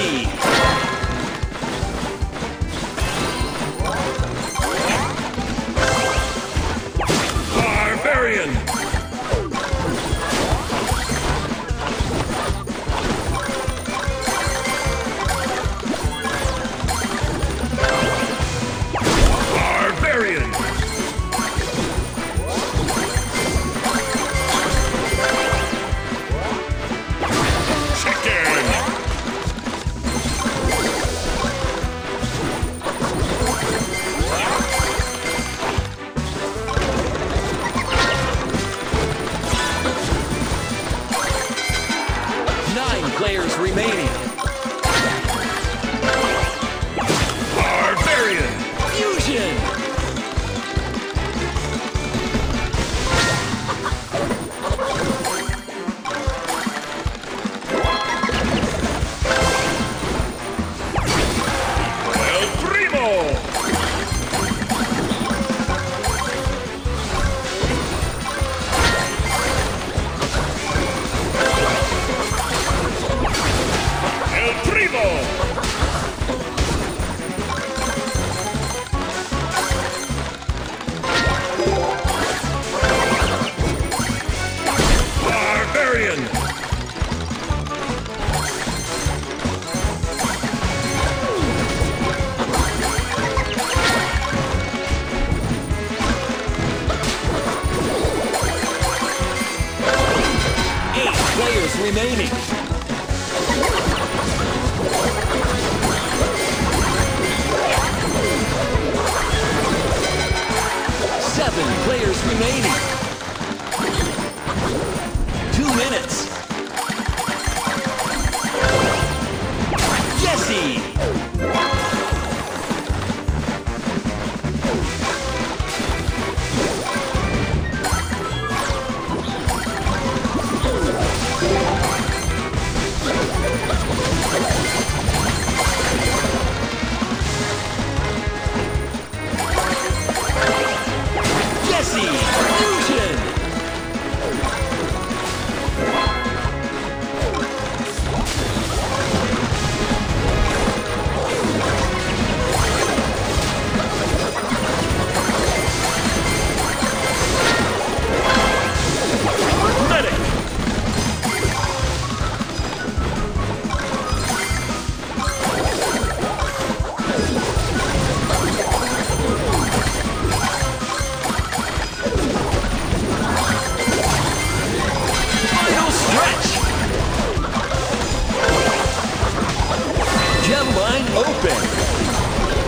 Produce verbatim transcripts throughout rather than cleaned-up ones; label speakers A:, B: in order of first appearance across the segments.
A: Jesse!
B: Barbarian! Barbarian! Chicken!
A: Nine players remaining.
B: Barbarian!
A: Fusion!
B: El Primo! El Primo! Barbarian!
A: Eight players remaining. Seven players remaining. Two minutes. Jesse! Jesse! Fusion!
B: Medic!
A: Final stretch! Gem line open.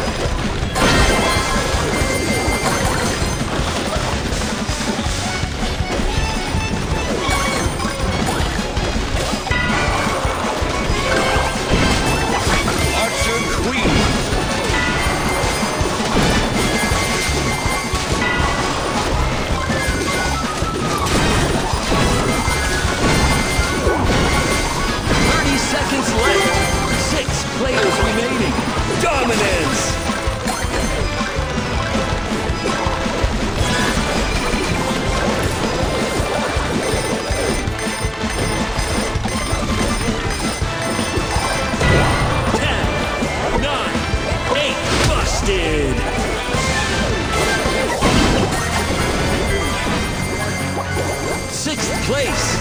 A: Archer Queen. Thirty seconds left. Six players remaining. Dominance. Ten, nine, eight, busted. Sixth place.